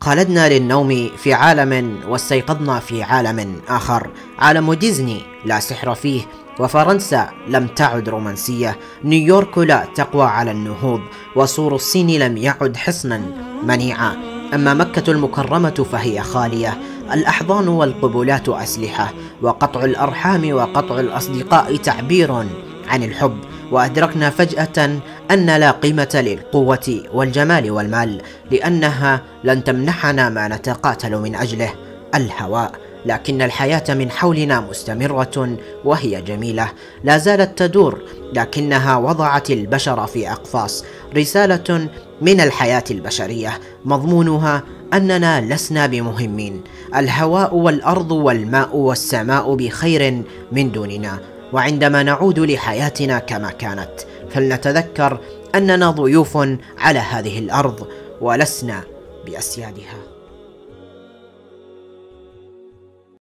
خلدنا للنوم في عالم واستيقظنا في عالم آخر. عالم ديزني لا سحر فيه، وفرنسا لم تعد رومانسية، نيويورك لا تقوى على النهوض، وسور الصين لم يعد حصنا منيعا. أما مكة المكرمة فهي خالية، الأحضان والقبلات أسلحة، وقطع الأرحام وقطع الأصدقاء تعبير عن الحب. وأدركنا فجأة أن لا قيمة للقوة والجمال والمال، لأنها لن تمنحنا ما نتقاتل من أجله، الهواء. لكن الحياة من حولنا مستمرة وهي جميلة، لا زالت تدور، لكنها وضعت البشر في أقفاص. رسالة من الحياة البشرية مضمونها أننا لسنا بمهمين، الهواء والأرض والماء والسماء بخير من دوننا. وعندما نعود لحياتنا كما كانت، فلنتذكر أننا ضيوف على هذه الأرض ولسنا بأسيادها.